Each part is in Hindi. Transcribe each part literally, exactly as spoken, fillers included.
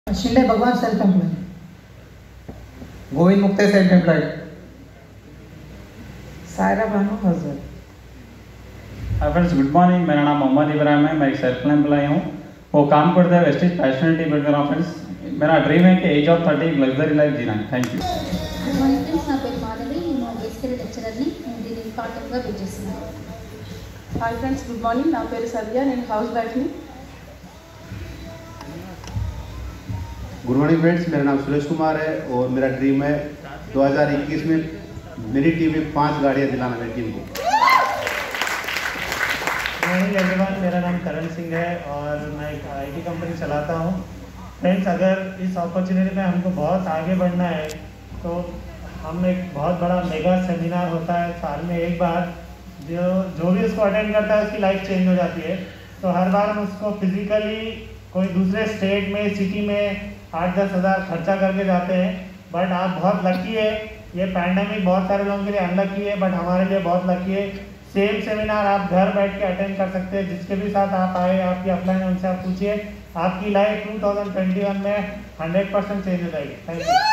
Shinde Bhagwan self employed, Govind Mukte self employed, Saira Bano हजर। Hi friends, good morning. मेरा नाम मोहम्मद इब्राहिम है। मैं एक सेल्फ एम्प्लॉय हूँ। वो काम करते हैं वेस्टेज पैशनेटली बिल्ड कर रहा हूँ। फ्रेंड्स, मेरा ड्रीम है कि age of thirty luxury life जीना है। Thank you. Good morning friends, నా పేరు మాధవి. నేను బేసికల్ లెక్చరర్ని. నేను దీనికి పార్ట్ టైమ్గా బిల్ చేస్తున్నాను. Hi friends, good morning. నా పేరు సవ్య. నేను హౌస్ వైఫ్ని. गुड मॉर्निंग फ्रेंड्स, मेरा नाम सुरेश कुमार है और मेरा ड्रीम है दो हज़ार इक्कीस में मेरी टीम में पांच गाड़ियां दिलाना मेरी टीम को। गुड मॉर्निंग एवरीवन, मेरा नाम करण सिंह है और मैं एक आईटी कंपनी चलाता हूँ। फ्रेंड्स, अगर इस अपॉर्चुनिटी में हमको बहुत आगे बढ़ना है तो हम एक बहुत बड़ा मेगा सेमिनार होता है साल में एक बार, जो जो भी उसको अटेंड करता है उसकी लाइफ चेंज हो जाती है। तो हर बार हम उसको फिजिकली कोई दूसरे स्टेट में सिटी में आठ दस हज़ार खर्चा करके जाते हैं। बट आप बहुत लकी है, ये पैंडमिक बहुत सारे लोगों के लिए अनलकी है, बट हमारे लिए बहुत लकी है। सेम सेमिनार आप घर बैठ के अटेंड कर सकते हैं। जिसके भी साथ आप आए, आपकी अपलाइन है, उनसे आप पूछिए, आपकी life two thousand twenty one में हंड्रेड परसेंट चेंज हो जाएगी। Thank you.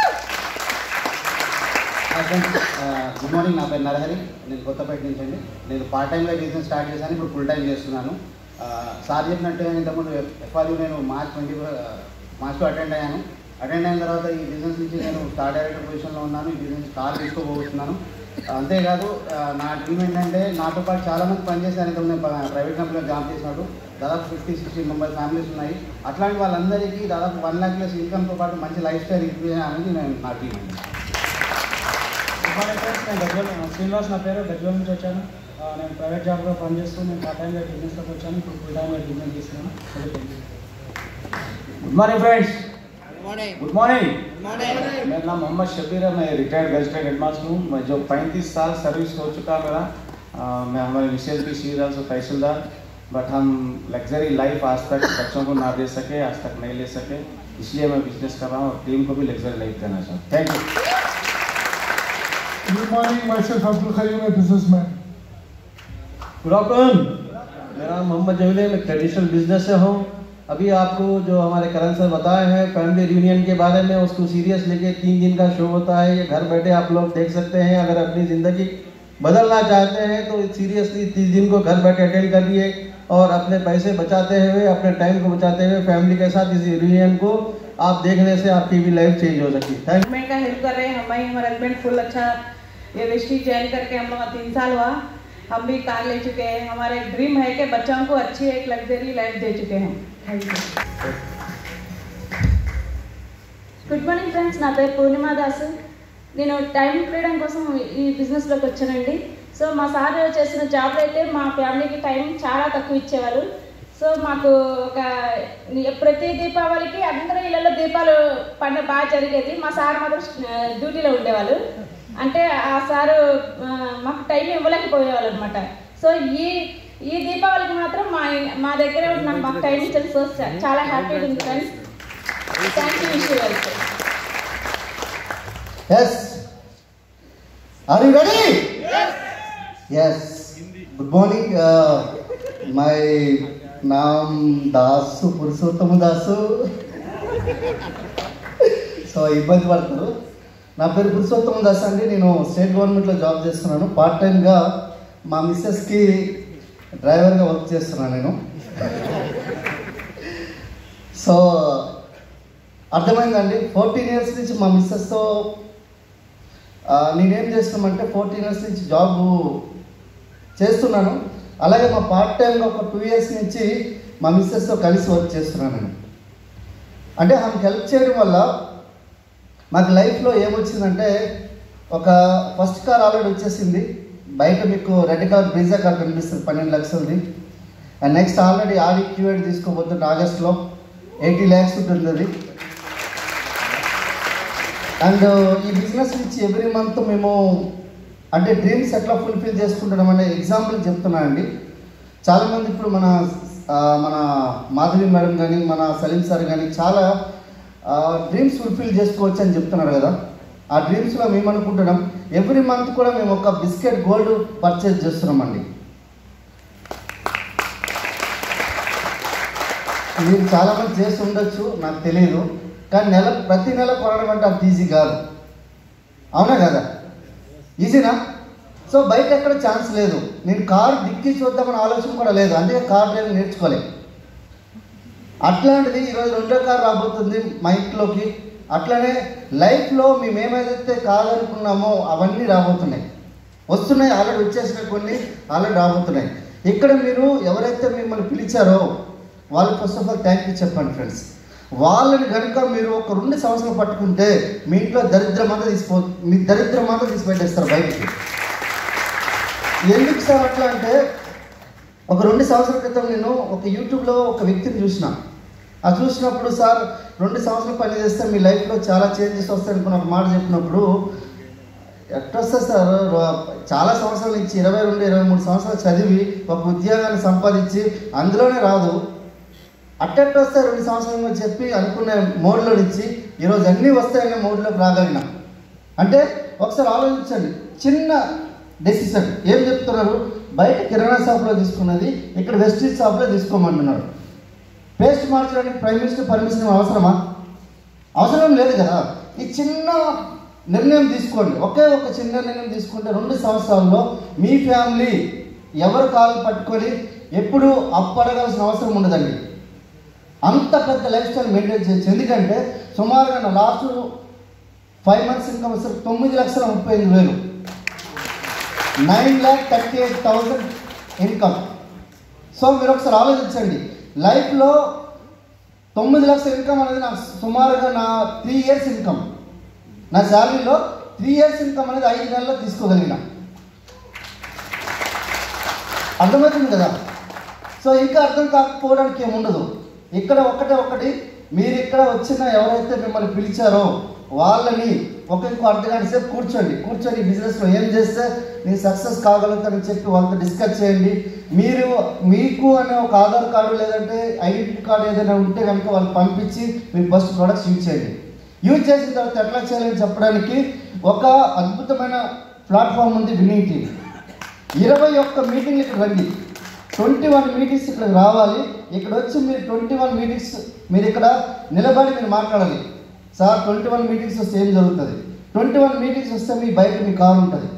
గుడ్ మార్నింగ్, నా పేరు నరహరి. నేను కొత్తపేట నుంచి అండి. నేను పార్ట్ టైంలో బిజినెస్ స్టార్ట్ చేశాను, ఇప్పుడు ఫుల్ టైం చేస్తున్నాను. సార్ చెప్పినట్టు ఇంతకుముందు ఎఫ్ఆర్యూ నేను మార్చ్ ట్వంటీ మార్చ్లో అటెండ్ అయ్యాను. అటెండ్ అయిన తర్వాత ఈ బిజినెస్ నుంచి నేను స్టార్ డైరెక్టర్ పొజిషన్లో ఉన్నాను. ఈ బిజినెస్ కార్ తీసుకోబోతున్నాను. అంతేకాదు, నా డ్రీమ్ ఏంటంటే నాతో పాటు చాలామంది పనిచేశారు. ఇంతకుముందు ప్రైవేట్ కంపెనీలో జాబ్ చేసినట్టు దాదాపు ఫిఫ్టీ సిక్స్టీ మెంబర్ ఫ్యామిలీస్ ఉన్నాయి. అట్లాంటి వాళ్ళందరికీ దాదాపు వన్ ల్యాక్ ప్లస్ ఇన్కమ్తో పాటు మంచి లైఫ్ స్టైల్ ఇంక్రీజ్ అనేది నేను నా డ్రీమ్ అండి. నేను గజ్వల్ శ్రీనివాస్ నా పేరు. గజ్వల్ నుంచి వచ్చాను. నేను ప్రైవేట్ జాబ్లో పనిచేస్తూ నేను పార్ట్ టైంగా బిజినెస్లోకి వచ్చాను. ఇప్పుడు ఫుల్ టైంగా బిజినెస్ చేస్తున్నాను. Good morning friends. Good morning. मेरा नाम मोहम्मद शबीर है। मैं रिटायर्ड गजटेड हेडमास्टर हूँ। मैं जो पैंतीस साल सर्विस हो चुका मेरा। आ, मैं हमारे मिसेज भी सी से तहसीलदार, बट हम लग्जरी लाइफ आज तक बच्चों को ना दे सके, आज तक नहीं ले सके, इसलिए मैं बिजनेस कर रहा हूँ और टीम को भी लग्जरी लाइफ देना चाहता हूँ। Thank you. Good morning, myself Abdul Khayum है, बिजनेसमैन। गुड आफ्टरनून, मेरा नाम मोहम्मद जमील है। मैं ट्रेडिशनल बिजनेस से हूँ। अभी आपको जो हमारे करण सर बताए हैं फैमिली रियूनियन के बारे में, उसको सीरियस लेके तीन दिन का शो होता है। ये घर बैठे आप लोग देख सकते हैं। अगर अपनी ज़िंदगी बदलना चाहते हैं तो सीरियसली तीस दिन को घर बैठे अटेंड करिए और अपने पैसे बचाते हुए, अपने टाइम को बचाते हुए फैमिली के साथ इस रियूनियन को आप देखने से आपकी भी लाइफ चेंज हो सकती है। थैंक हस्बैंड का हेल्प कर रहे हैं हमारे हमारे हस्बैंड फुल अच्छा ये वेस्टी ज्वाइन करके हम लोग तीन साल हुआ। हम भी कार ले चुके हैं। हमारा एक ड्रीम है कि बच्चों को अच्छी एक लग्जरी लाइफ दे चुके हैं। Thank you. Good morning friends, నా పేరు పూర్ణిమా దాస్. నేను టైం ఫ్రీడమ్ కోసం ఈ బిజినెస్లోకి వచ్చానండి. సో మా సార్ చేసిన జాబ్ అయితే మా ఫ్యామిలీకి టైం చాలా తక్కువ ఇచ్చేవారు. సో మాకు ఒక ప్రతి దీపావళికి అందరూ ఇళ్ళలో దీపాలు పండుగ బాగా జరిగేది. మా సార్ మాత్రం డ్యూటీలో ఉండేవాళ్ళు. అంటే ఆ సారు మాకు టైం ఇవ్వలేకపోయేవాళ్ళు అనమాట. సో ఈ ఈ దీపావళికి మాత్రం మా మా దగ్గర నాకు మాకు టైం ఇచ్చారు. సో చాలా హ్యాపీగా ఉంది friends. Thank you. Wish you also. Yes. Are you ready? Yes. Yes. Good morning. Uh, my name Dasu Purushottam Dasu. So ఇబ్బంది పడతారు. నా పేరు పురుషోత్తమ దాస్ అండి. నేను స్టేట్ గవర్నమెంట్లో జాబ్ చేస్తున్నాను. పార్ట్ టైంగా మా మిస్సెస్కి డ్రైవర్గా వర్క్ చేస్తున్నాను నేను. సో అర్థమైందండి. ఫోర్టీన్ ఇయర్స్ నుంచి మా మిస్సెస్తో నేనేం చేస్తున్నామంటే ఫోర్టీన్ ఇయర్స్ నుంచి జాబ్ చేస్తున్నాను. అలాగే మా పార్ట్ టైంగా ఒక టూ ఇయర్స్ నుంచి మా మిస్సెస్తో కలిసి వర్క్ చేస్తున్నాను నేను. అంటే ఆమెకు హెల్ప్ చేయడం వల్ల మాకు లైఫ్లో ఏమొచ్చిందంటే, ఒక ఫస్ట్ కార్ ఆల్రెడీ వచ్చేసింది. బయట మీకు రెడ్ కార్ బ్రీజా కార్ కనిపిస్తుంది పన్నెండు లక్షలది. అండ్ నెక్స్ట్ ఆల్రెడీ ఆడి క్యూఎడ్ తీసుకోబోతుంది ఆగస్ట్లో. ఎయిటీ ల్యాక్స్ ఉంటుంది అది. అండ్ ఈ బిజినెస్ నుంచి ఎవ్రీ మంత్ మేము అంటే డ్రీమ్స్ ఎట్లా ఫుల్ఫిల్ చేసుకుంటున్నాం అనే ఎగ్జాంపుల్ చెప్తున్నా అండి. చాలామంది ఇప్పుడు మన మన మాధవి మేడం కానీ మన సలీం సార్ కానీ చాలా డ్రీమ్స్ ఫుల్ఫిల్ చేసుకోవచ్చు అని చెప్తున్నారు కదా. ఆ డ్రీమ్స్లో మేము అనుకుంటున్నాం ఎవ్రీ మంత్ కూడా మేము ఒక బిస్కెట్ గోల్డ్ పర్చేజ్ చేస్తున్నామండి. మీరు చాలామంది చేసి ఉండొచ్చు, నాకు తెలియదు. కానీ నెల ప్రతి నెల కొనడం అంటే అంత ఈజీ కాదు, అవునా కదా? ఈజీనా? సో బయట ఎక్కడ ఛాన్స్ లేదు. నేను కారు డిక్కీ చూద్దామని ఆలోచన కూడా లేదు, అందుకే కార్ డ్రైవింగ్ నేర్చుకోలేదు. అట్లాంటిది ఈరోజు రెండో కారు రాబోతుంది మా ఇంట్లోకి. అట్లనే లైఫ్లో మేము ఏమైతే కాదనుకున్నామో అవన్నీ రాబోతున్నాయి, వస్తున్నాయి, ఆల్రెడీ వచ్చేసిన కొన్ని ఆల్రెడీ రాబోతున్నాయి. ఇక్కడ మీరు ఎవరైతే మిమ్మల్ని పిలిచారో వాళ్ళు first of all thank you చెప్పండి ఫ్రెండ్స్. వాళ్ళని కనుక మీరు ఒక రెండు సంవత్సరాలు పట్టుకుంటే మీ ఇంట్లో దరిద్రం అంతా తీసిపో మీ దరిద్రం అంతా తీసిపెట్టేస్తారు బయటికి. ఎందుకు సార్ అట్లా అంటే, ఒక రెండు సంవత్సరాల క్రితం నేను ఒక యూట్యూబ్లో ఒక వ్యక్తిని చూసిన. ఆ చూసినప్పుడు సార్ రెండు సంవత్సరాలు పని చేస్తే మీ లైఫ్లో చాలా చేంజెస్ వస్తాయి అనుకున్న ఒక మాట చెప్పినప్పుడు, ఎట్టొస్తే సార్ చాలా సంవత్సరాల నుంచి ఇరవై రెండు ఇరవై మూడు సంవత్సరాలు చదివి ఒక ఉద్యోగాన్ని సంపాదించి అందులోనే రాదు, అట్టెట్టొస్తే రెండు సంవత్సరాలు చెప్పి అనుకునే మోడ్లో నుంచి ఈరోజు అన్నీ వస్తాయనే మోడ్లోకి రాగలిగినా. అంటే ఒకసారి ఆలోచించండి, చిన్న డెసిషన్. ఏం చెప్తున్నారు? బయట కిరాణా షాప్లో తీసుకున్నది ఇక్కడ వెస్టీజ్ షాప్లో తీసుకోమంటున్నారు. పేస్ట్ మార్చడానికి ప్రైమ్ మినిస్టర్ పర్మిషన్ అవసరమా? అవసరం లేదు కదా. ఈ చిన్న నిర్ణయం తీసుకోండి, ఒకే ఒక చిన్న నిర్ణయం తీసుకుంటే రెండు సంవత్సరాల్లో మీ ఫ్యామిలీ ఎవరు కాలు పట్టుకొని ఎప్పుడు అప్పడగాల్సిన అవసరం ఉండదండి. అంత పెద్ద లైఫ్ స్టైల్ మెయింటైన్ చేయొచ్చు. ఎందుకంటే సుమారుగా నా లాస్ట్ ఫైవ్ మంత్స్ ఇన్కమ్ వస్తే తొమ్మిది లక్షల ముప్పై ఐదు వేలు nine lakh thirty eight thousand income. So మీరు ఒకసారి ఆలోచించండి, లైఫ్లో తొమ్మిది లక్షల ఇన్కమ్ అనేది నాకు సుమారుగా నా త్రీ ఇయర్స్ ఇన్కమ్. నా శాలరీలో త్రీ ఇయర్స్ ఇన్కమ్ అనేది ఐదు నెలల్లో తీసుకోగలిగిన. అర్థమవుతుంది కదా? సో ఇంకా అర్థం కాకపోవడానికి ఏముండదు. ఇక్కడ ఒకటే ఒకటి, మీరు ఇక్కడ వచ్చిన ఎవరైతే మిమ్మల్ని పిలిచారో వాళ్ళని ఒక ఇంకో అర్ధగంట సేపు కూర్చోండి. కూర్చొని బిజినెస్లో ఏం చేస్తే నేను సక్సెస్ కాగలుగుతానని చెప్పి వాళ్ళతో డిస్కస్ చేయండి. మీరు మీకు అనే ఒక ఆధార్ కార్డు లేదంటే ఐడెంటిటీ కార్డు ఏదైనా ఉంటే కనుక వాళ్ళు పంపించి మీరు ఫస్ట్ ప్రొడక్ట్స్ యూజ్ చేయండి. యూజ్ చేసిన తర్వాత ఎట్లా చేయాలని చెప్పడానికి ఒక అద్భుతమైన ప్లాట్ఫామ్ ఉంది విన్నింగ్ టీమ్. ఇరవై ఒక్క మీటింగ్లు ఇక్కడ రండి, ట్వంటీ వన్ మీటింగ్స్ ఇక్కడ రావాలి. ఇక్కడ వచ్చి మీరు ట్వంటీ వన్ మీటింగ్స్ మీరు ఇక్కడ నిలబడి మీరు మాట్లాడాలి. సార్ ట్వంటీ వన్ మీటింగ్స్ వస్తే ఏం జరుగుతుంది? ట్వంటీ వన్ మీటింగ్స్ వస్తే మీ బయట మీ కారు ఉంటుంది.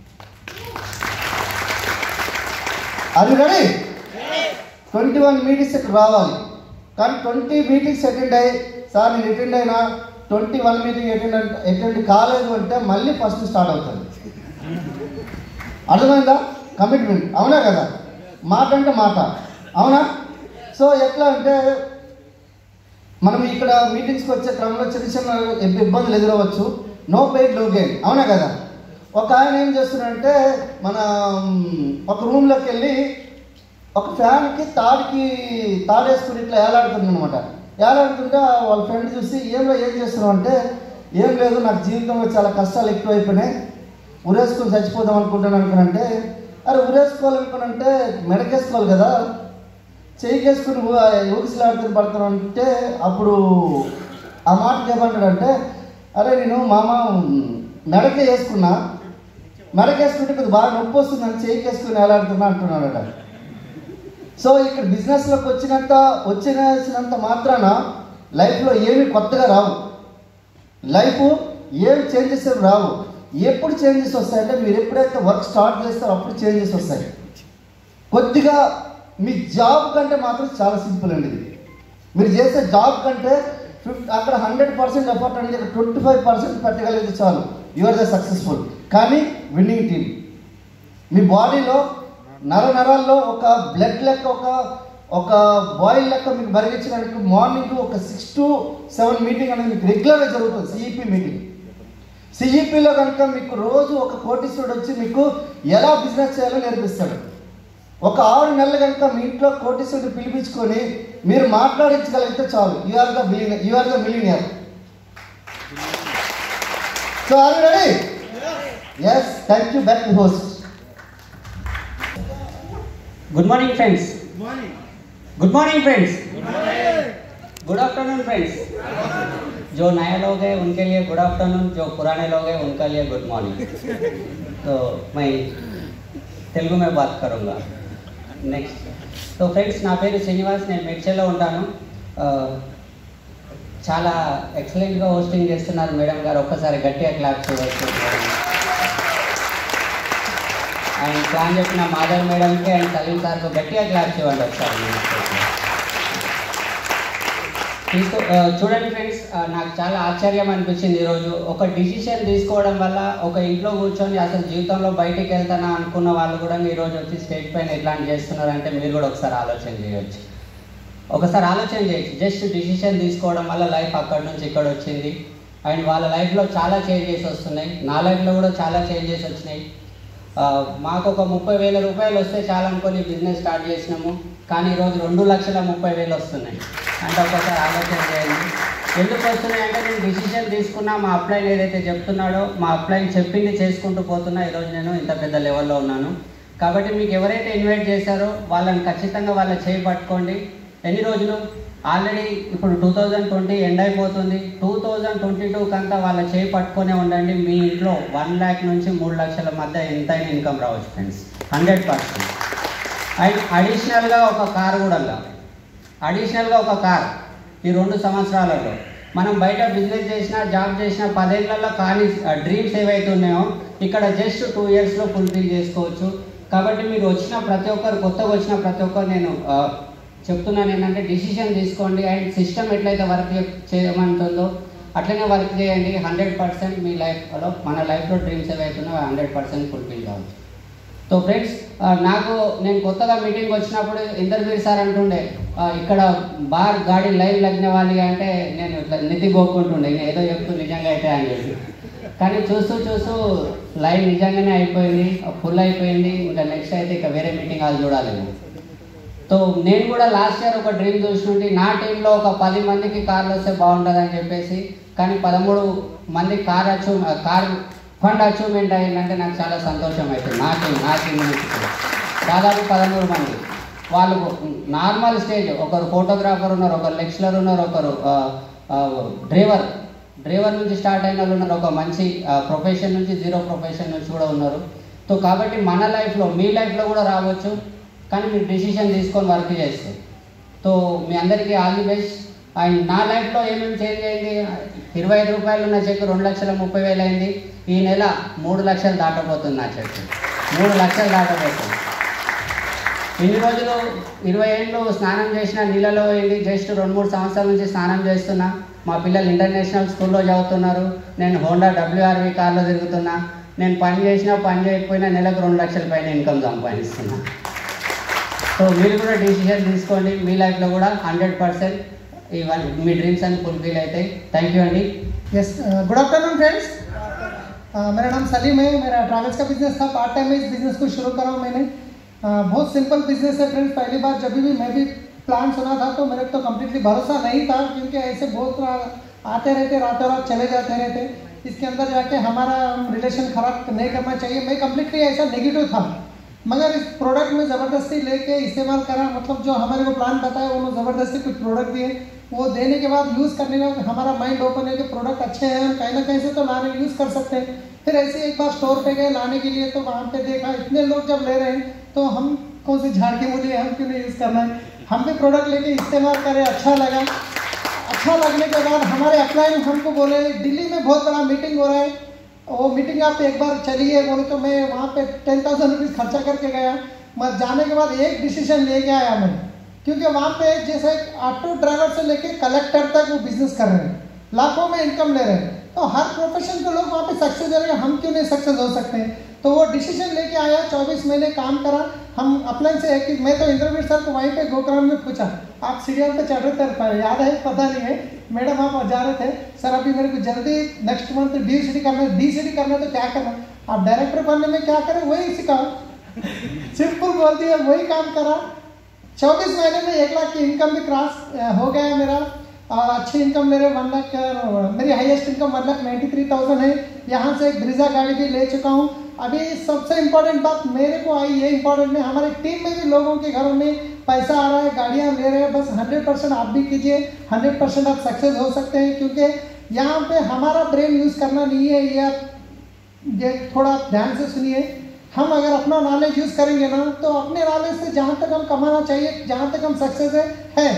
అది రెడీ? ట్వంటీ వన్ మీటింగ్స్ ఇక్కడ రావాలి. కానీ ట్వంటీ మీటింగ్స్ అటెండ్ అయ్యి సార్ నేను అటెండ్ అయినా twenty one meeting attend attend కాలేదు అంటే మళ్ళీ ఫస్ట్ స్టార్ట్ అవుతుంది. అర్థమైందా? కమిట్మెంట్, అవునా కదా? మాట అంటే మాట, అవునా? సో ఎట్లా అంటే మనం ఇక్కడ మీటింగ్స్కి వచ్చే క్రమంలో చిన్న చిన్న ఇబ్బందులు ఎదురవచ్చు. నో పెయిడ్ నో గెయిన్, అవునా కదా? ఒక ఆయన ఏం చేస్తున్నాడంటే మన ఒక రూమ్లోకి వెళ్ళి ఒక ఫ్యాన్కి తాడికి తాడేసుకుని ఇట్లా ఏలాడుతుంది అనమాట. ఏలాడుతుంటే వాళ్ళ ఫ్రెండ్ చూసి ఏమో ఏం చేస్తున్నావు అంటే, ఏం లేదు నాకు జీవితంలో చాలా కష్టాలు ఎక్కువైపోయినాయి, ఉరేసుకొని చచ్చిపోదాం అనుకుంటాను అనుకునంటే, అరే ఉరేసుకోవాలనుకునంటే మెడకేసుకోవాలి కదా, చెయ్యికేసుకుని ఊగిసలాడుతుని పడతాను అంటే అప్పుడు ఆ మాటకి ఏమంటాడంటే, అరే నేను మామ మెడకే వేసుకున్నా, మెడకేసుకుంటే కొద్దిగా బాగా నొప్పి వస్తుందని చెయ్యికేసుకుని వేలాడుతున్నా అంటున్నాడట. సో ఇక్కడ బిజినెస్లోకి వచ్చినంత వచ్చినంత మాత్రాన లైఫ్లో ఏమి కొత్తగా రావు, లైఫ్ ఏమి చేంజెస్ రావు. ఎప్పుడు చేంజెస్ వస్తాయంటే మీరు ఎప్పుడైతే వర్క్ స్టార్ట్ చేస్తారో అప్పుడు చేంజెస్ వస్తాయి. కొద్దిగా మీ జాబ్ కంటే మాత్రం చాలా సింపుల్ అండి ఇది. మీరు చేసే జాబ్ కంటే ఫిఫ్టీ అక్కడ హండ్రెడ్ పర్సెంట్ ఎఫర్ట్ అనేది ఇక్కడ ట్వంటీ ఫైవ్ పర్సెంట్ పెట్టగలిగితే చాలు, యు ఆర్ ద సక్సెస్ఫుల్. కానీ విన్నింగ్ టీమ్ మీ బాడీలో నర నరాల్లో ఒక బ్లడ్ లెక్క ఒక ఒక బాయిల్ లెక్క మీకు మరిగించడానికి మార్నింగ్ ఒక సిక్స్ టు సెవెన్ మీటింగ్ అనేది మీకు రెగ్యులర్గా జరుగుతుంది. CEP meeting. సిఈపిలో కనుక మీకు రోజు ఒక కోటీశ్వరుడు వచ్చి మీకు ఎలా బిజినెస్ చేయాలో నేర్పిస్తాడు. ఒక ఆరు నెలలు కనుక మీ ఇంట్లో కోటీశ్వరుడు పిలిపించుకొని మీరు మాట్లాడించగలిగితే చాలు, you are the billionaire, you are the millionaire. So are you ready? yes, thank you, back to host. Good morning friends. Good morning. Good morning friends. Good morning. Good afternoon friends. जो नए लोग हैं उनके लिए गुड आफ्टरनून, जो पुराने लोग हैं उनके लिए गुड मॉर्निंग. तो मैं तेलुगु में बात करूँगा. नेक्स्ट. तो फ्रेंड्स ना पेరు శ్రీనివాస్, నేను మెడ్చల్లో ఉంటాను. చాలా ఎక్సలెంట్గా హోస్టింగ్ చేస్తున్నారు మేడం గారు, ఒక్కసారి గట్టిగా క్లాప్ చేయవచ్చు. అండ్ ప్లాన్ చెప్పిన మాధవ్ మేడంకి అండ్ సలీం సార్కు గట్టిగా క్లాప్ చేయండి ఒకసారి. తీసుకో చూడండి ఫ్రెండ్స్, నాకు చాలా ఆశ్చర్యం అనిపించింది ఈరోజు. ఒక డిసిషన్ తీసుకోవడం వల్ల ఒక ఇంట్లో కూర్చొని అసలు జీవితంలో బయటికి వెళ్తానా అనుకున్న వాళ్ళు కూడా ఈరోజు వచ్చి స్టేజ్ పైన ఎట్లాంటి చేస్తున్నారంటే మీరు కూడా ఒకసారి ఆలోచన చేయొచ్చు. ఒకసారి ఆలోచన చేయొచ్చు. జస్ట్ డిసిషన్ తీసుకోవడం వల్ల లైఫ్ అక్కడి నుంచి ఇక్కడ వచ్చింది. అండ్ వాళ్ళ లైఫ్లో చాలా చేంజెస్ వస్తున్నాయి, నా లైఫ్లో కూడా చాలా చేంజెస్ వచ్చినాయి. మాకు ఒక ముప్పై వేల రూపాయలు వస్తే చాలా అనుకొని బిజినెస్ స్టార్ట్ చేసినాము, కానీ ఈరోజు రెండు లక్షల ముప్పై వేలు వస్తున్నాయి. అంటే ఒకసారి ఆలోచన చేయండి. ఎందుకు వస్తున్నాయి అంటే నేను డిసిషన్ తీసుకున్నా, మా అప్లైన్ ఏదైతే చెప్తున్నాడో మా అప్లైన్ చెప్పింది చేసుకుంటూ పోతున్నా ఈరోజు నేను ఇంత పెద్ద లెవెల్లో ఉన్నాను. కాబట్టి మీకు ఎవరైతే ఇన్వైట్ చేశారో వాళ్ళని ఖచ్చితంగా వాళ్ళ చేయి పట్టుకోండి. ఎన్ని రోజులు ఆల్రెడీ ఇప్పుడు టూ థౌజండ్ ట్వంటీ ఎండ్ అయిపోతుంది. టూ థౌజండ్ ట్వంటీ టూ కంతా వాళ్ళ చేయి పట్టుకొనే ఉండండి. మీ ఇంట్లో వన్ ల్యాక్ నుంచి మూడు లక్షల మధ్య ఎంతైనా ఇన్కమ్ రావచ్చు ఫ్రెండ్స్, హండ్రెడ్ పర్సెంట్. అండ్ అడిషనల్గా ఒక కార్ కూడా, అడిషనల్గా ఒక కార్ ఈ రెండు సంవత్సరాలలో మనం బయట బిజినెస్ చేసినా జాబ్ చేసినా పదేళ్లలో కానీ డ్రీమ్స్ ఏవైతే ఉన్నాయో ఇక్కడ జస్ట్ టూ ఇయర్స్లో ఫుల్ఫిల్ చేసుకోవచ్చు. కాబట్టి మీరు వచ్చిన ప్రతి ఒక్కరు, కొత్తగా వచ్చిన ప్రతి ఒక్కరు నేను చెప్తున్నాను ఏంటంటే డిసిషన్ తీసుకోండి. అండ్ సిస్టమ్ ఎట్లయితే వర్క్ చేయమంటుందో అట్లనే వర్క్ చేయండి. హండ్రెడ్ పర్సెంట్ మీ లైఫ్లో, మన లైఫ్లో డ్రీమ్స్ ఏవైతున్నాయో హండ్రెడ్ పర్సెంట్ ఫుల్ఫిల్ కావచ్చు. సో ఫ్రెండ్స్, నాకు నేను కొత్తగా మీటింగ్ వచ్చినప్పుడు ఇంటర్వ్యూ సార్ అంటుండే ఇక్కడ బార్ గాడి లైవ్ లగ్న వాళ్ళు అంటే నేను ఇట్లా నిధి పోకుంటుండే, ఏదో చెప్తూ నిజంగా అయితే అని చెప్పి. కానీ చూస్తూ చూస్తూ లైవ్ నిజంగానే అయిపోయింది, ఫుల్ అయిపోయింది. ఇంకా నెక్స్ట్ అయితే ఇక వేరే మీటింగ్ వాళ్ళు చూడాలి. సో నేను కూడా లాస్ట్ ఇయర్ ఒక డ్రీమ్ చూసినట్టు నా టీంలో ఒక పది మందికి కార్లు వస్తే బాగుంటుంది అని చెప్పేసి, కానీ పదమూడు మంది car achieve car fund achievement అయ్యిందంటే నాకు చాలా సంతోషం అవుతుంది. నా టీం నా టీం నుంచి దాదాపు పదమూడు మంది వాళ్ళు నార్మల్ స్టేజ్, ఒకరు ఫోటోగ్రాఫర్ ఉన్నారు, ఒకరు లెక్చరర్ ఉన్నారు, ఒకరు డ్రైవర్ డ్రైవర్ నుంచి స్టార్ట్ అయిన వాళ్ళు ఉన్నారు, ఒక మంచి ప్రొఫెషన్ నుంచి జీరో ప్రొఫెషన్ నుంచి కూడా ఉన్నారు. సో కాబట్టి మన లైఫ్లో, మీ లైఫ్లో కూడా రావచ్చు, కానీ మీరు డెసిషన్ తీసుకొని వర్క్ చేస్తే. సో మీ అందరికీ ఆల్ ది బెస్ట్. అండ్ నా లైఫ్లో ఏమేమి చేంజ్ అయింది, ఇరవై ఐదు రూపాయలు ఉన్న చెక్ రెండు లక్షల ముప్పై వేలు అయింది. ఈ నెల మూడు లక్షలు దాటబోతుంది నా చెక్, మూడు లక్షలు దాటబోతుంది. ఇన్ని రోజులు ఇరవై ఏళ్ళు స్నానం చేసిన నీళ్ళలో పోయింది, జస్ట్ రెండు మూడు సంవత్సరాల నుంచి స్నానం చేస్తున్నా. మా పిల్లలు ఇంటర్నేషనల్ స్కూల్లో చదువుతున్నారు, నేను హోండా డబ్ల్యూఆర్వి కార్లో తిరుగుతున్నా. నేను పని చేసినా పని చేయకపోయినా నెలకు రెండు లక్షల పైన ఇన్కమ్ సంపాదిస్తున్నా. సో మీరు కూడా డిసిషన్ తీసుకోండి, మీ లైఫ్లో కూడా హండ్రెడ్ పర్సెంట్ ఇవన్నీ మీ డ్రీమ్స్ అన్ని ఫుల్ఫిల్ అవుతాయి. థ్యాంక్ యూ అండి. Yes, good afternoon friends. मेरा नाम सलीम है, मेरा ट्रैवल्स का बिजनेस था, पार्ट टाइम में इस बिज़नेस को शुरू करा हूँ मैंने. uh, बहुत सिंपल बिजनेस है फ्रेंड्स. पहली बार जब भी मैं भी प्लान सुना था तो मेरे को तो कम्प्लीटली भरोसा नहीं था, क्योंकि ऐसे बहुत आते रहते रातों रात चले जाते रहते. इसके अंदर जाके हमारा रिलेशन ख़राब नहीं करना चाहिए. मैं कम्प्लीटली ऐसा नेगेटिव था, मगर इस प्रोडक्ट में ज़बरदस्ती लेके इस्तेमाल करा. मतलब जो हमारे को प्लान बताया उन्होंने ज़बरदस्ती कुछ प्रोडक्ट दिए, वो देने के बाद यूज़ करने का हमारा माइंड ओपन है कि प्रोडक्ट अच्छे हैं, हम कहीं ना कहीं से तो लाने यूज़ कर सकते हैं. फिर ऐसे एक बार स्टोर पे गए लाने के लिए, तो वहाँ पे देखा इतने लोग जब ले रहे हैं तो हम कौन सी झाड़ की मूली है, हम क्यों नहीं यूज़ करना है. हम भी प्रोडक्ट लेके इस्तेमाल करें, अच्छा लगा. अच्छा लगने के बाद हमारे अप्लाइन हमको बोले दिल्ली में बहुत बड़ा मीटिंग हो रहा है, वो मीटिंग आप एक बार चलिए बोले. तो मैं वहाँ पे टेन थाउजेंड रुपीज़ खर्चा करके गया. मैं जाने के बाद एक डिसीजन लेके आया मैं, क्योंकि वहाँ पे जैसे ऑटो ड्राइवर से लेके कलेक्टर तक वो बिजनेस कर रहे हैं, लाखों में इनकम ले रहे हैं. तो हर प्रोफेशन के लोग वहाँ पे सक्सेस दे रहे हैं, हम क्यों नहीं सक्सेस हो सकते हैं. तो वो डिसीजन लेके आया, चौबीस महीने काम करा. हम अप्लाइन से एक मैं तो इंद्रवीर सर को वहीं पे गोकराम में पूछा, आप सीढ़ियों पे चढ़ रहे थे, याद है पता नहीं है, मैडम आप जा रहे थे, सर अभी मेरे को जल्दी next month D C D करना है, डी सी डी करना है तो क्या करना, आप डायरेक्टर बनने में क्या करें वही सिखाओ. सिंपल बोल दिया, वही काम करा. चौबीस महीने में एक लाख की इनकम भी क्रॉस हो गया मेरा, और अच्छी इनकम मेरे वन लाख मेरी highest income one lakh ninety three thousand है. यहाँ से एक ब्रीजा गाड़ी भी ले चुका हूँ. अभी सबसे इम्पोर्टेंट बात मेरे को आई, ये इम्पोर्टेंट है, हमारे टीम में भी लोगों के घरों में पैसा आ रहा है, गाड़ियाँ ले रहे हैं. बस हंड्रेड परसेंट आप भी कीजिए, हंड्रेड परसेंट आप सक्सेस हो सकते हैं. क्योंकि यहाँ पे हमारा ब्रेन यूज़ करना नहीं है, ये आप ये थोड़ा ध्यान से सुनिए. हम अगर अपना नॉलेज यूज़ करेंगे ना, तो अपने नॉलेज से जहाँ तक हम कमाना चाहिए, जहाँ तक हम सक्सेस है, है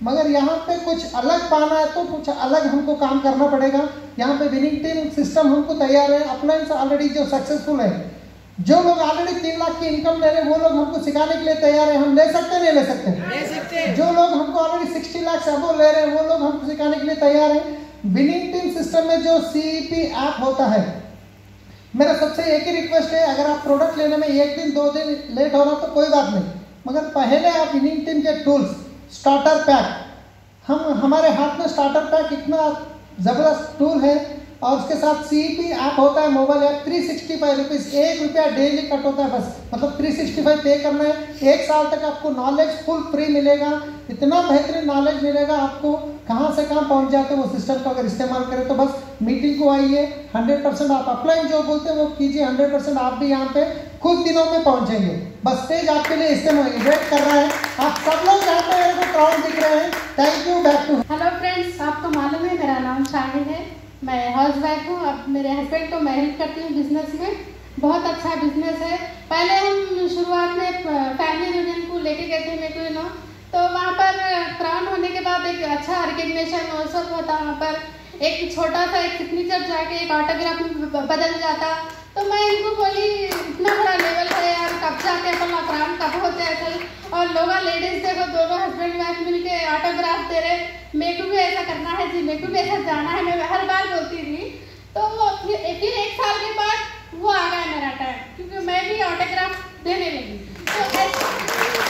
मगर यहाँ पे कुछ अलग पाना है तो कुछ अलग हमको काम करना पड़ेगा। यहाँ पे विनिंग टीम सिस्टम हमको तैयार है, अपलाइंस ऑलरेडी जो सक्सेसफुल है, जो लोग ऑलरेडी तीन लाख की इनकम ले रहे हैं वो लोग हमको सिखाने के लिए तैयार है। हम ले सकते हैं, नहीं ले सकते? ले सकते हैं। जो लोग हमको ऑलरेडी सिक्सटी लाख से अबव ले रहे हैं वो लोग हमको सिखाने के लिए तैयार है। विनिंग टीम सिस्टम में जो सीईपी ऐप होता है, मेरा सबसे एक ही रिक्वेस्ट है, अगर आप प्रोडक्ट लेने में एक दिन दो दिन लेट हो रहा तो कोई बात नहीं, मगर पहले आप विनिंग टीम के टूल्स स्टार्टर पैक, हम हमारे हाथ में स्टार्टर पैक इतना ज़बरदस्त टूल है और उसके साथ सीईपी ऐप होता है, mobile app, three sixty five rupees, एक रुपया डेली कट होता है बस, मतलब थ्री सिक्सटी फाइव पे करना है। एक साल तक आपको नॉलेज फुल फ्री मिलेगा, इतना बेहतरीन नॉलेज मिलेगा आपको, कहाँ से कहाँ पहुँच जाते हैं वो सिस्टम का अगर इस्तेमाल करें तो। बस मीटिंग को आइए, हंड्रेड परसेंट आप अपलाइन जो बोलते हैं वो कीजिए, हंड्रेड परसेंट आप भी यहाँ पे कुछ दिनों में पहुँचेंगे। बस स्टेज आपके लिए इस्तेमाल वेट कर रहा है, आप सब लोग यहाँ पे मेरे को क्राउड दिख रहे हैं। Thank you, back to. Hello friends, आपको मालूम है मेरा नाम शाहिद है, मैं हाउस वाइफ हूँ। अब मेरे हस्बैंड को मैं हेल्प करती हूँ बिजनेस में, बहुत अच्छा बिजनेस है। पहले हम शुरुआत में फैमिली यूनियन को लेके गए थे मेरे को, तो वहाँ पर क्राउन होने के बाद एक अच्छा रिकग्निशन और सब होता, वहाँ पर एक छोटा सा एक सिग्नेचर जाके एक ऑटोग्राफ में बदल जाता। तो मैं इनको बोली इतना बड़ा लेवल है यार, कब जाके अपना क्राउन कब होते हैं, और लोग लेडीज देखो दोनों हस्बैंड वाइफ मिलके ऑटोग्राफ दे रहे, मेरे को भी ऐसा करना है जी, मेरे को भी ऐसा जाना है, मैं हर बार बोलती थी। तो वो फिर एक एक साल के बाद वो आ गया मेरा टाइम, क्योंकि मैं भी ऑटोग्राफ देने लगी। तो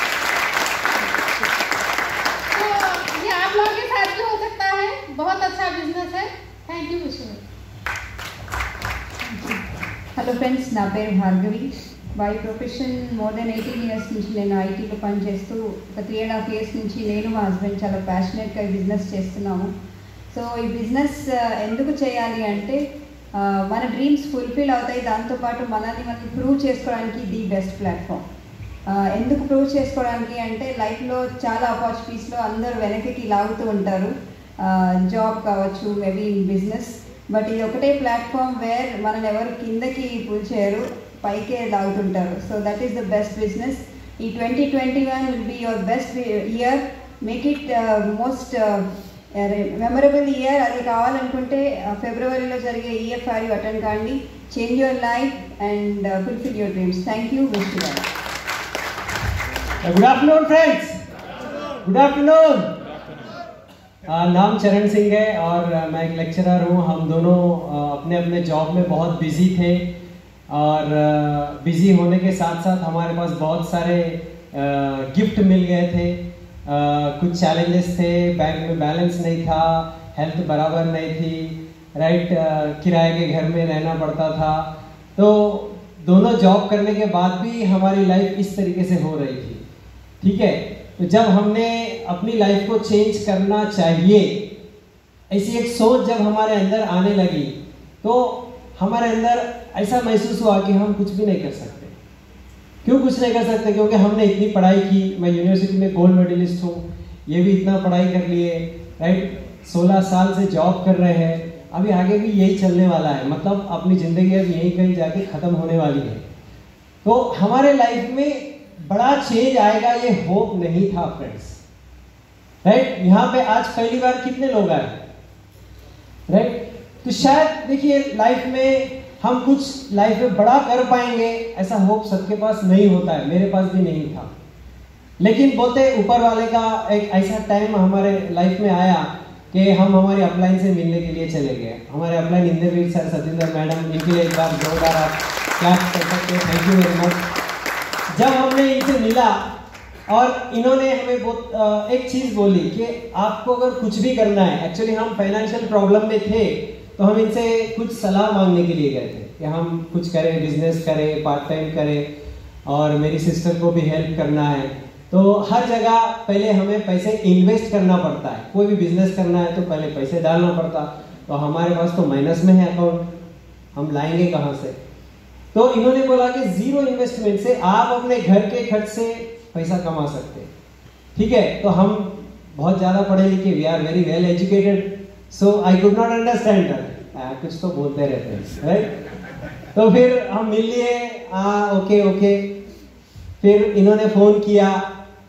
तो ये आप लोगों के साथ भी हो सकता है, बहुत अच्छा बिजनेस है। Thank you Vishnu. Hello friends, నా పేరు Bhargavi. By profession more than eighteen years నుంచి నేను ఐటీలో పనిచేస్తూ ఒక త్రీ అండ్ హాఫ్ ఇయర్స్ నుంచి నేను మా హస్బెండ్ చాలా ప్యాషనెట్గా ఈ బిజినెస్ చేస్తున్నాము. సో ఈ బిజినెస్ ఎందుకు చేయాలి అంటే మన డ్రీమ్స్ ఫుల్ఫిల్ అవుతాయి, దాంతోపాటు మనల్ని మనం ప్రూవ్ చేసుకోవడానికి ది బెస్ట్ ప్లాట్ఫామ్. ఎందుకు ప్రూవ్ చేసుకోవడానికి అంటే లైఫ్లో చాలా ఆపర్చునిటీస్లో అందరూ వెనక్కి లాగుతూ ఉంటారు, జాబ్ కావచ్చు, మేబీ ఇన్ బిజినెస్, బట్ ఇది ఒకటే ప్లాట్ఫామ్ వేర్ మనల్ని ఎవరు కిందకి పుల్ చేయరు, పైకే లాగుతుంటారు. So that is the best business. ఈ twenty twenty one will be your best year, make it most memorable year. అది కావాలనుకుంటే ఫిబ్రవరిలో జరిగే ఈఎఫ్ఆర్యూ అటెండ్ కాండి, change your life and fulfil your dreams. Thank you, wish you all. Good afternoon friends, good afternoon. नाम चरण सिंह है और uh, मैं एक लेक्चरर हूँ। हम दोनों uh, अपने अपने जॉब में बहुत बिजी थे और बिजी uh, होने के साथ साथ हमारे पास बहुत सारे गिफ्ट uh, मिल गए थे। uh, कुछ चैलेंजेस थे, बैंक में बैलेंस नहीं था, हेल्थ बराबर नहीं थी, राइट, uh, किराए के घर में रहना पड़ता था। तो दोनों जॉब करने के बाद भी हमारी लाइफ इस तरीके से हो रही थी, ठीक है। तो जब हमने अपनी लाइफ को चेंज करना चाहिए, ऐसी एक सोच जब हमारे अंदर आने लगी, तो हमारे अंदर ऐसा महसूस हुआ कि हम कुछ भी नहीं कर सकते। क्यों कुछ नहीं कर सकते? क्योंकि हमने इतनी पढ़ाई की, मैं यूनिवर्सिटी में गोल्ड मेडलिस्ट हूँ, ये भी इतना पढ़ाई कर लिए, राइट, सोलह साल से जॉब कर रहे हैं, अभी आगे भी यही चलने वाला है, मतलब अपनी ज़िंदगी अब यहीं कहीं जाके ख़त्म होने वाली है। तो हमारे लाइफ में बड़ा चेंज आएगा, ये होप नहीं था फ्रेंड्स, राइट। यहाँ पे आज पहली बार कितने लोग आए, राइट। तो शायद देखिए लाइफ में हम कुछ लाइफ में बड़ा कर पाएंगे, ऐसा होप सबके पास नहीं होता है, मेरे पास भी नहीं था। लेकिन बोलते ऊपर वाले का एक ऐसा टाइम हमारे लाइफ में आया कि हम हमारी अपलाइन से मिलने के लिए चले गए। हमारे upline Indraveer sir, Satendra madam, इनके लिए एक बार जोरदार आप क्लैप कर सकते हैं, थैंक यू वेरी मच। जब हमने इनसे मिला और इन्होंने हमें बहुत एक चीज़ बोली कि आपको अगर कुछ भी करना है, एक्चुअली हम फाइनेंशियल प्रॉब्लम में थे, तो हम इनसे कुछ सलाह मांगने के लिए गए थे कि हम कुछ करें, बिजनेस करें, पार्ट टाइम करें और मेरी सिस्टर को भी हेल्प करना है। तो हर जगह पहले हमें पैसे इन्वेस्ट करना पड़ता है, कोई भी बिजनेस करना है तो पहले पैसे डालना पड़ता, तो हमारे पास तो माइनस में है अकाउंट, हम लाएंगे कहाँ से? तो इन्होंने बोला कि जीरो इन्वेस्टमेंट से आप अपने घर के खर्च से पैसा कमा सकते हैं, ठीक है। तो हम बहुत ज़्यादा पढ़े लिखे, we are very well educated, so I could not understand that, कुछ तो बोलते रहते हैं, राइट। तो फिर हम मिल लिए, हाँ ओके ओके। फिर इन्होंने फ़ोन किया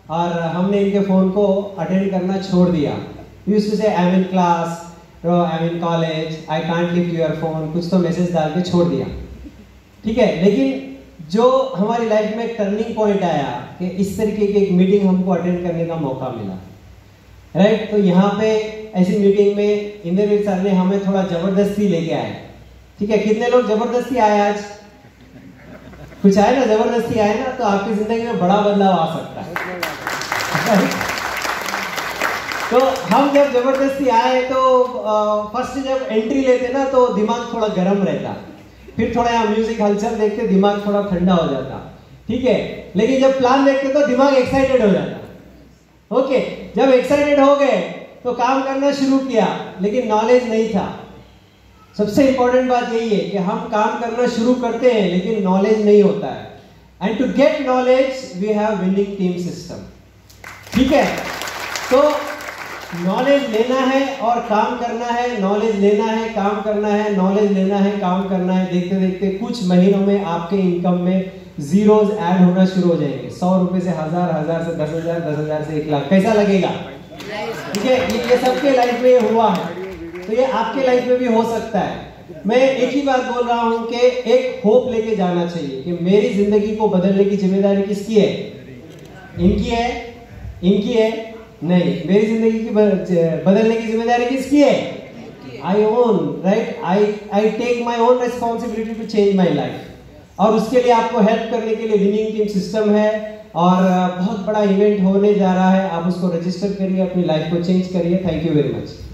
और हमने इनके फ़ोन को अटेंड करना छोड़ दिया। Used to say I am in class, I am in college, I can't lift your phone, कुछ तो मैसेज डाल के छोड़ दिया, ठीक है। लेकिन जो हमारी लाइफ में टर्निंग पॉइंट आया कि इस तरीके की एक मीटिंग हमको अटेंड करने का मौका मिला, राइट। तो यहाँ पे ऐसी मीटिंग में इंद्रवीर सर ने हमें थोड़ा जबरदस्ती लेके आए, ठीक है। कितने लोग जबरदस्ती आए आज? कुछ आए ना, जबरदस्ती आए ना, तो आपकी जिंदगी में बड़ा बदलाव आ सकता है। तो हम जब जबरदस्ती आए तो फर्स्ट जब एंट्री लेते ना तो दिमाग थोड़ा गर्म रहता, फिर थोड़ा यहाँ म्यूजिक हलचल देखते दिमाग थोड़ा ठंडा हो जाता, ठीक है। लेकिन जब प्लान देखते तो दिमाग एक्साइटेड हो जाता। ओके, जब एक्साइटेड हो गए तो काम करना शुरू किया, लेकिन नॉलेज नहीं था। सबसे इंपॉर्टेंट बात यही है कि हम काम करना शुरू करते हैं लेकिन नॉलेज नहीं होता है। And to get knowledge we have winning team system, ठीक है। तो नॉलेज लेना है और काम करना है, नॉलेज लेना है, काम करना है, नॉलेज लेना है, काम करना है। देखते देखते कुछ महीनों में आपके इनकम में जीरोज ऐड होना शुरू हो जाएंगे। सौ रुपए से हजार, हजार से दस हजार, दस हजार से एक लाख। कैसा लगेगा? ठीक है, ये सबके लाइफ में हुआ है, तो ये आपके लाइफ में भी हो सकता है। मैं एक ही बात बोल रहा हूं कि एक होप लेके जाना चाहिए कि मेरी जिंदगी को बदलने की जिम्मेदारी किसकी है? इनकी है? इनकी है? नहीं, मेरी जिंदगी की बदलने की जिम्मेदारी किसकी है? I own, right. I I take my own responsibility to change my life. और उसके लिए आपको हेल्प करने के लिए विनिंग टीम सिस्टम है और बहुत बड़ा इवेंट होने जा रहा है। आप उसको रजिस्टर करिए, अपनी लाइफ को चेंज करिए। Thank you very much.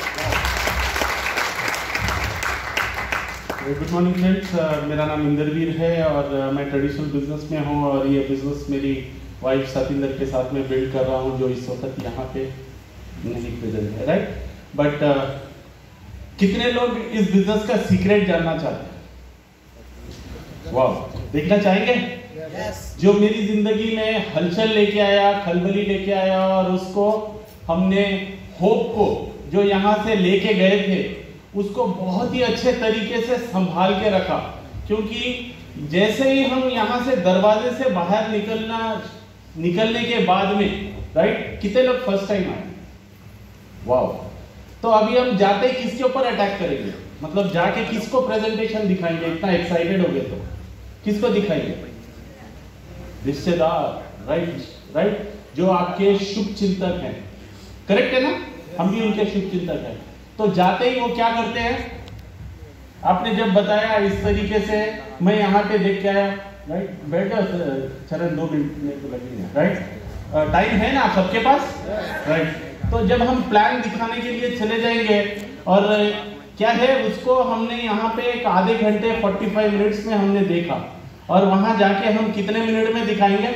Good morning friends, मेरा नाम इंद्रवीर है और uh, मैं ट्रेडिशनल बिजनेस में हूँ और ये बिजनेस मेरी वाइफ सतिंदर के साथ में बिल्ड कर रहा हूँ, जो इस वक्त यहाँ पे नहीं प्रेजेंट है, राइट। बट कितने लोग इस बिजनेस का सीक्रेट जानना चाहते हैं? वाह, देखना चाहेंगे? yes. जो मेरी जिंदगी में हलचल लेके आया, खलबली लेके आया और उसको हमने होप को जो यहाँ से लेके गए थे उसको बहुत ही अच्छे तरीके से संभाल के रखा। क्योंकि जैसे ही हम यहाँ से दरवाजे से बाहर निकलना निकलने के बाद में, राइट, कितने लोग फर्स्ट टाइम आए? वाह। तो अभी हम जाते ही किसके ऊपर अटैक करेंगे? मतलब जाके किसको प्रेजेंटेशन दिखाएंगे? इतना एक्साइटेड हो गए तो किसको दिखाएंगे? रिश्तेदार, राइट राइट, जो आपके शुभ चिंतक हैं, करेक्ट है ना? हम भी उनके शुभ चिंतक हैं। तो जाते ही वो क्या करते हैं? आपने जब बताया इस तरीके से, मैं यहाँ पे देख के आया, राइट। बैठ जाओ चरण, दो मिनट तो लगेंगे, राइट। टाइम है ना सबके पास, राइट। तो जब हम प्लान दिखाने के लिए चले जाएंगे और क्या है उसको हमने यहाँ पे एक आधे घंटे पैंतालीस मिनट्स में हमने देखा और वहां जाके हम कितने मिनट में दिखाएंगे?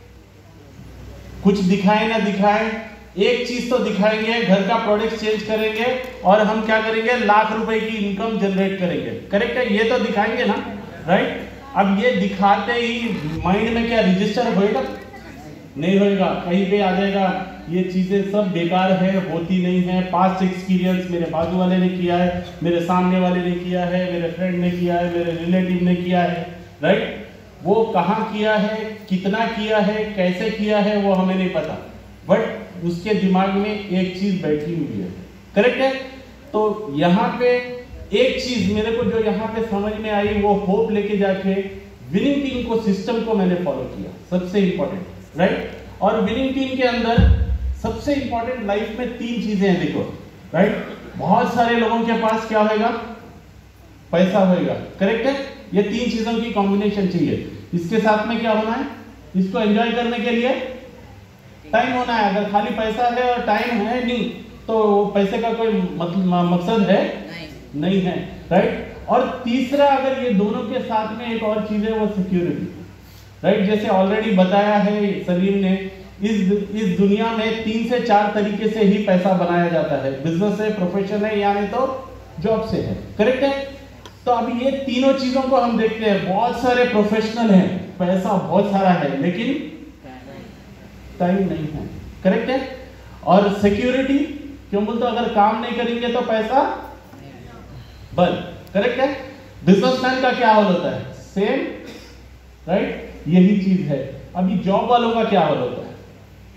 कुछ दिखाए ना दिखाए, एक चीज तो दिखाएंगे, घर का प्रोडक्ट चेंज करेंगे और हम क्या करेंगे? लाख रुपए की इनकम जनरेट करेंगे, करेक्ट है? ये तो दिखाएंगे ना, राइट। अब ये दिखाते ही माइंड में क्या रजिस्टर होएगा? नहीं होएगा, कहीं पे आ जाएगा ये चीजें सब बेकार है, होती नहीं है। पास्ट एक्सपीरियंस मेरे बाजू वाले ने किया है, मेरे सामने वाले ने किया है, मेरे फ्रेंड ने किया है, मेरे रिलेटिव ने किया है, राइट। वो कहाँ किया है, कितना किया है, कैसे किया है, वो हमें नहीं पता, बट उसके दिमाग में एक चीज बैठी हुई है, करेक्ट है। तो यहाँ पे एक चीज मेरे को जो यहाँ पे समझ में आई, वो होप लेके जाके विनिंग टीम को, सिस्टम को मैंने फॉलो किया, सबसे इंपॉर्टेंट, राइट। और विनिंग टीम के अंदर सबसे इंपॉर्टेंट लाइफ में तीन चीजें हैं, देखो, राइट। बहुत सारे लोगों के पास क्या होगा? पैसा होगा, करेक्ट है। ये तीन चीजों की कॉम्बिनेशन चाहिए। इसके साथ में क्या होना है? इसको एंजॉय करने के लिए टाइम होना है। अगर खाली पैसा है और टाइम है नहीं, तो पैसे का कोई मकसद है नहीं, नहीं है, राइट। और तीसरा, अगर ये दोनों के साथ में एक और चीज है, वो सिक्योरिटी, राइट। जैसे ऑलरेडी बताया है सलीम ने, इस इस दुनिया में तीन से चार तरीके से ही पैसा बनाया जाता है। बिजनेस है, प्रोफेशन है, या नहीं तो जॉब से है, करेक्ट है। तो अभी ये तीनों चीजों को हम देखते हैं। बहुत सारे प्रोफेशनल हैं, पैसा बहुत सारा है, लेकिन टाइम नहीं है, करेक्ट है। और सिक्योरिटी क्यों बोलते? अगर काम नहीं करेंगे तो पैसा बंद, करेक्ट है। बिजनेसमैन का क्या हाल होता है? सेम, राइट, यही चीज है। अभी जॉब वालों का क्या हाल होता है?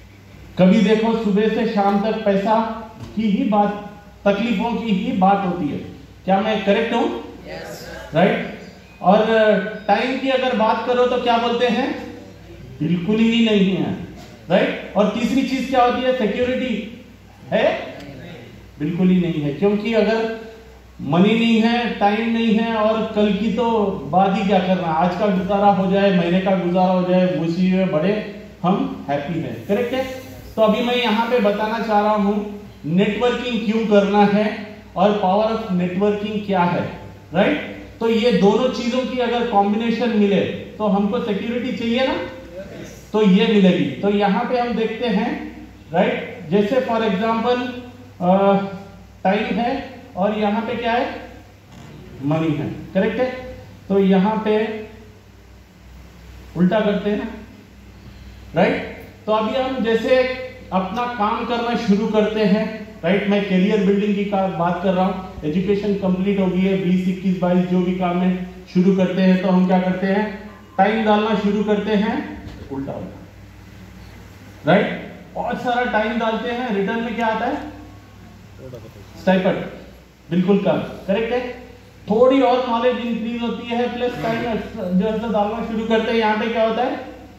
कभी देखो सुबह से शाम तक पैसा की ही बात, तकलीफों की ही बात होती है। क्या मैं करेक्ट हूं? राइट। और टाइम की अगर बात करो तो क्या बोलते हैं? बिल्कुल ही नहीं है। राइट। और तीसरी चीज क्या होती है? सिक्योरिटी है? बिल्कुल ही नहीं है, क्योंकि अगर मनी नहीं है, टाइम नहीं है, और कल की तो बात ही क्या करना, आज का गुजारा हो जाए, महीने का गुजारा हो जाए, उसी में बड़े हम हैप्पी हैं। करेक्ट है। तो अभी मैं यहाँ पे बताना चाह रहा हूं नेटवर्किंग क्यों करना है और पावर ऑफ नेटवर्किंग क्या है। राइट। तो ये दोनों चीजों की अगर कॉम्बिनेशन मिले तो हमको सिक्योरिटी चाहिए ना, तो ये मिलेगी। तो यहाँ पे हम देखते हैं, राइट, जैसे फॉर एग्जाम्पल टाइम है और यहाँ पे क्या है? मनी है। करेक्ट है। तो यहाँ पे उल्टा करते हैं। राइट। तो अभी हम जैसे अपना काम करना शुरू करते हैं, राइट, मैं करियर बिल्डिंग की बात कर रहा हूं, एजुकेशन कंप्लीट हो गई है, बीस इक्कीस बाईस जो भी काम है शुरू करते हैं, तो हम क्या करते हैं? टाइम डालना शुरू करते हैं, उल्टा उल्टा। राइट। बहुत सारा टाइम डालते हैं, रिटर्न में क्या आता है? स्टाइपेंड, बिल्कुल कम। करेक्ट है। थोड़ी और नॉलेज इंक्रीज होती है, प्लस टाइम जो है तो डालना शुरू करते हैं, यहाँ पे क्या होता है?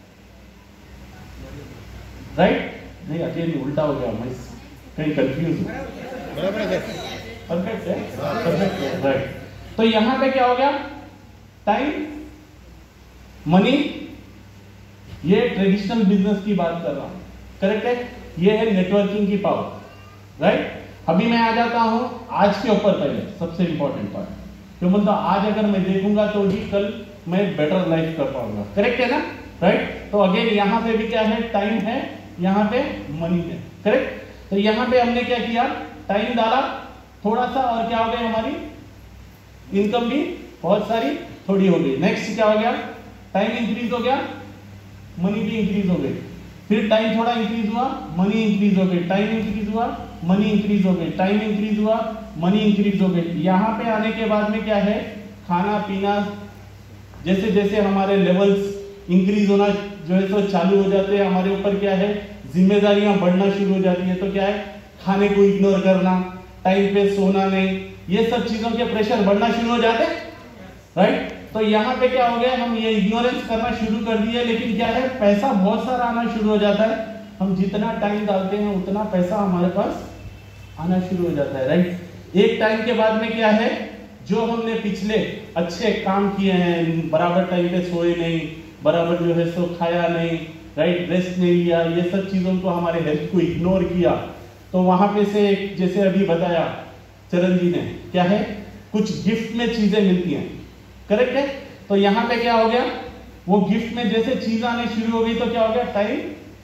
राइट। नहीं, अगेन उल्टा हो गया, मैं कहीं कंफ्यूज हूं। परफेक्ट है, परफेक्ट है। राइट। तो यहां पे क्या हो गया? टाइम, मनी, ये ट्रेडिशनल बिजनेस की बात कर रहा हूं। करेक्ट है। ये है नेटवर्किंग की पावर। राइट। अभी मैं आ जाता हूं आज के ऊपर, पहले सबसे इंपॉर्टेंट पार्ट, क्यों बोलता आज अगर मैं देखूंगा तो ही कल मैं बेटर लाइफ कर पाऊंगा। करेक्ट है ना? राइट। तो अगेन यहां पे भी क्या है? टाइम है, यहां पे मनी है। करेक्ट। तो यहां पे हमने क्या किया? टाइम डाला थोड़ा सा, और क्या हो गया? हमारी इनकम भी बहुत सारी थोड़ी हो गई। नेक्स्ट क्या हो गया? टाइम इंक्रीज हो गया, मनी भी इंक्रीज हो गई। फिर टाइम थोड़ा इंक्रीज हुआ, मनी इंक्रीज हो गई, टाइम इंक्रीज हुआ, मनी इंक्रीज हो गई, टाइम इंक्रीज हुआ, मनी इंक्रीज हो गई। यहां पे आने के बाद में क्या है? खाना पीना, जैसे जैसे हमारे लेवल्स इंक्रीज होना जो है तो चालू हो जाते हैं, हमारे ऊपर क्या है? जिम्मेदारियां बढ़ना शुरू हो जाती है। तो क्या है? खाने को इग्नोर करना, टाइम पे सोना नहीं, ये सब चीजों के प्रेशर बढ़ना शुरू हो जाते हैं। राइट। तो यहाँ पे क्या हो गया? हम ये इग्नोरेंस करना शुरू कर दिया, लेकिन क्या है? पैसा बहुत सारा आना शुरू हो जाता है। हम जितना टाइम डालते हैं उतना पैसा हमारे पास आना शुरू हो जाता है। राइट। एक टाइम के बाद में क्या है? जो हमने पिछले अच्छे काम किए हैं, बराबर टाइम पे सोए नहीं, बराबर जो है सो खाया नहीं, राइट, रेस्ट नहीं लिया, ये सब चीजों को, हमारे हेल्थ को इग्नोर किया, तो वहां पे से जैसे अभी बताया चरण जी ने, क्या है? कुछ गिफ्ट में चीजें मिलती हैं। करेक्ट है। तो यहाँ पे क्या हो गया? वो गिफ्ट में जैसे चीज आने शुरू हो गई तो क्या हो गया? टाइम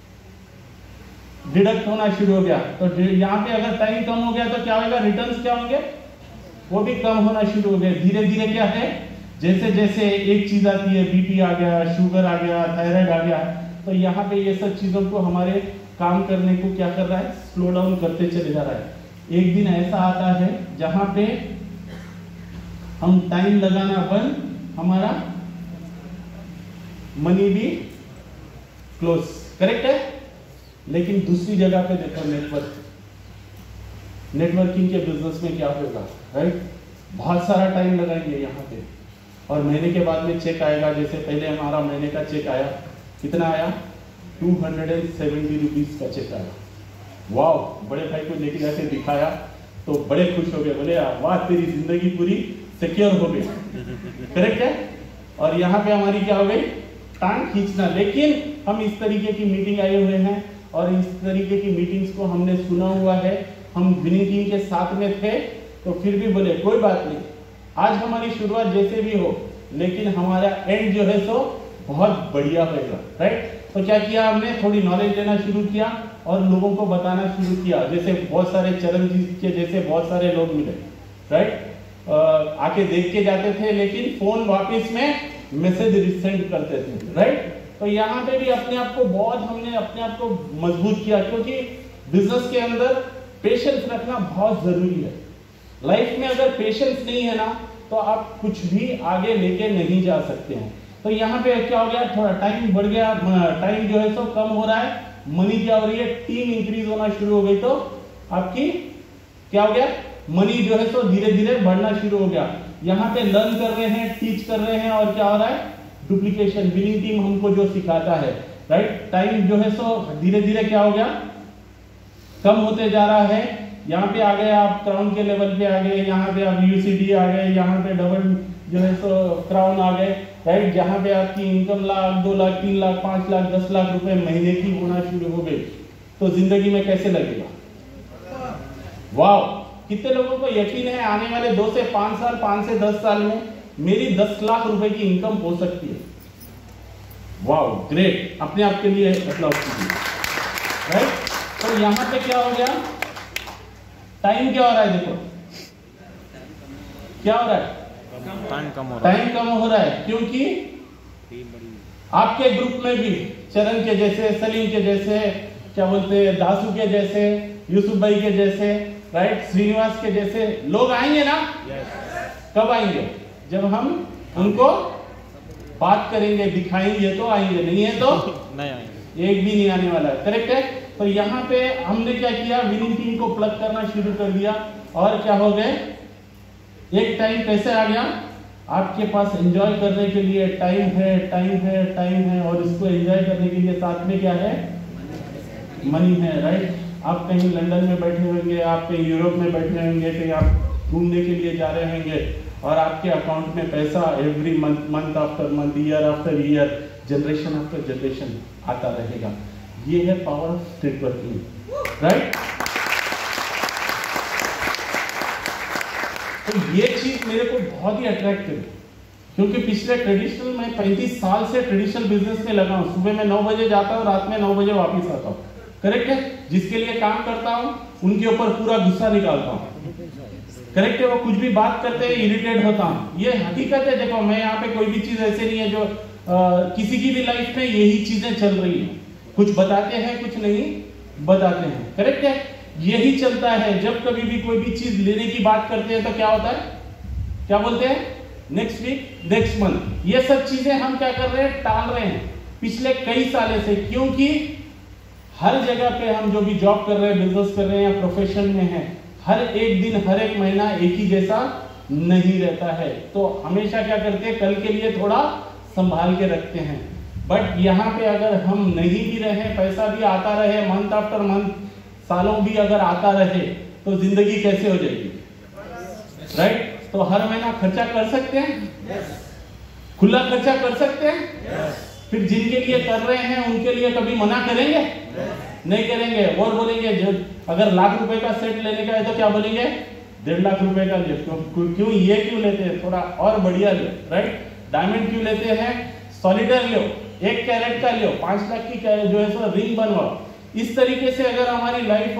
डिडक्ट होना शुरू हो गया। तो यहाँ पे अगर टाइम कम हो गया तो क्या होगा? रिटर्न्स क्या होंगे? वो भी कम होना शुरू हो गए। धीरे धीरे क्या है? जैसे जैसे एक चीज आती है, बीपी आ गया, शुगर आ गया, थायराइड आ गया, तो यहाँ पे ये सब चीजों को हमारे काम करने को क्या कर रहा है? स्लो डाउन करते चले जा रहा है। एक दिन ऐसा आता है जहां पे हम टाइम लगाना बंद, हमारा मनी भी क्लोज। करेक्ट है। लेकिन दूसरी जगह पे देखो, नेटवर्क, नेटवर्किंग के बिजनेस में क्या होगा? राइट। बहुत सारा टाइम लगाएंगे यहाँ पे, और महीने के बाद में चेक आएगा। जैसे पहले हमारा महीने का चेक आया, कितना आया? Two hundred and seventy rupees का चेक आया। वाह, बड़े भाई को लेके जाके दिखाया तो बड़े खुश हो गए, बोले वाह तेरी जिंदगी पूरी सिक्योर हो गई। करेक्ट है। और यहाँ पे हमारी क्या हो गई? टांग खींचना। लेकिन हम इस तरीके की मीटिंग आए हुए हैं और इस तरीके की मीटिंग्स को हमने सुना हुआ है, हम विनिंग टीम के साथ में थे, तो फिर भी बोले कोई बात नहीं, आज हमारी शुरुआत जैसे भी हो, लेकिन हमारा एंड जो है सो बहुत बढ़िया होगा। राइट। तो क्या किया हमने? थोड़ी नॉलेज लेना शुरू किया और लोगों को बताना शुरू किया। जैसे बहुत सारे चरण जी के जैसे बहुत सारे लोग मिले, राइट, आके देख के जाते थे, लेकिन फोन वापस में मैसेज रिसेंड करते थे। राइट। तो यहाँ पे भी अपने आप को बहुत हमने अपने आप को मजबूत किया, क्योंकि बिजनेस के अंदर पेशेंस रखना बहुत जरूरी है। लाइफ में अगर पेशेंस नहीं है ना, तो आप कुछ भी आगे लेके नहीं जा सकते हैं। तो यहाँ पे क्या हो गया? थोड़ा टाइम बढ़ गया, टाइम जो है सो कम हो रहा है, मनी क्या हो रही है, टीम इंक्रीज होना शुरू हो गई तो आपकी क्या हो गया, मनी जो है तो धीरे धीरे बढ़ना शुरू हो गया। यहाँ पे लर्न कर रहे हैं, टीच कर रहे हैं, और क्या हो रहा है, डुप्लीकेशन। विनिंग टीम हमको जो सिखाता है, राइट, टाइम जो है सो धीरे धीरे क्या हो गया, कम होते जा रहा है। यहाँ पे आ गए आप क्राउन के लेवल पे आ गए, यहाँ पे आप यूसीडी आ गए, यहाँ पे डबल जो है सो क्राउन आ गए, राइट, जहाँ पे आपकी इनकम लाख, दो लाख, तीन लाख, पांच लाख, दस लाख रुपए महीने की होना शुरू हो गई, तो जिंदगी में कैसे लगेगा? वाह, कितने लोगों को यकीन है आने वाले दो से पांच साल, पांच से दस साल में मेरी दस लाख रुपए की इनकम हो सकती है? वाह, ग्रेट, अपने आप के लिए अप्लॉज कीजिए, राइट। तो यहां पे क्या हो गया, टाइम क्या हो रहा है, देखो क्या हो रहा है, टाइम कम हो रहा है, टाइम कम हो रहा है, क्योंकि आपके ग्रुप में भी चरण के जैसे, सलीम के जैसे, क्या बोलते हैं, दासू के जैसे, यूसुफ भाई के जैसे, राइट, श्रीनिवास के जैसे लोग आएंगे ना। yes. कब आएंगे? जब हम उनको बात करेंगे, दिखाएंगे तो आएंगे, नहीं है तो नहीं आएंगे, एक भी नहीं आने वाला है, करेक्ट है। तो यहाँ पे हमने क्या किया, विनिंग टीम को प्लग करना शुरू कर दिया, और क्या हो गए, एक टाइम कैसे आ गया, आपके पास एंजॉय करने के लिए टाइम है, टाइम है, टाइम है, और इसको एंजॉय करने के लिए साथ में क्या है, मनी है, राइट। आप कहीं लंदन में बैठे होंगे, आप कहीं यूरोप में बैठे होंगे, कहीं आप घूमने के लिए जा रहे होंगे, और आपके अकाउंट में पैसा every month, month after month, year after year, generation after generation आता रहेगा। ये है पावर ऑफ नेटवर्किंग, राइट। तो ये चीज मेरे को बहुत ही अट्रैक्टिव, क्योंकि पिछले ट्रेडिशनल में पैंतीस साल से ट्रेडिशनल बिजनेस में लगा हूं। सुबह में नौ बजे जाता हूं, रात में नौ बजे वापस आता हूं, करेक्ट है। जिसके लिए काम करता हूं उनके ऊपर पूरा गुस्सा निकालता हूं, करेक्ट है। वो कुछ भी बात करते हैं, इरिटेट होता हूं, ये हकीकत है। देखो, मैं यहाँ पे कोई भी चीज ऐसे नहीं है जो आ, किसी की भी लाइफ में यही चीजें चल रही है, कुछ बताते हैं, कुछ नहीं बताते हैं, करेक्ट है। यही चलता है। जब कभी भी कोई भी चीज लेने की बात करते हैं तो क्या होता है, क्या बोलते हैं, नेक्स्ट वीक, नेक्स्ट मंथ। ये सब चीजें हम क्या कर रहे हैं, टाल रहे हैं पिछले कई सालों से, क्योंकि हर जगह पे हम जो भी जॉब कर रहे हैं, बिजनेस कर रहे हैं या प्रोफेशन में है, हर एक दिन, हर एक महीना एक ही जैसा नहीं रहता है। तो हमेशा क्या करते हैं, कल के लिए थोड़ा संभाल के रखते हैं। बट यहाँ पे अगर हम नहीं भी रहे, पैसा भी आता रहे, मंथ आफ्टर मंथ, सालों भी अगर आता रहे, तो जिंदगी कैसे हो जाएगी, राइट। तो हर महीना खर्चा कर सकते हैं, खुला खर्चा कर सकते हैं। फिर जिनके लिए कर रहे हैं उनके लिए कभी मना करेंगे, नहीं करेंगे। और बोलेंगे जो अगर लाख रुपए का सेट लेने का है तो क्या बोलेंगे, डेढ़ लाख रुपए का ले, क्यों क्यों ये क्यों लेते हैं, थोड़ा और बढ़िया ले, राइट। डायमंड क्यों लेते हैं, सॉलिडर लो, एक कैरेट का लो, पांच लाख की जो है सो रिंग बनवाओ। इस तरीके से अगर हमारी लाइफ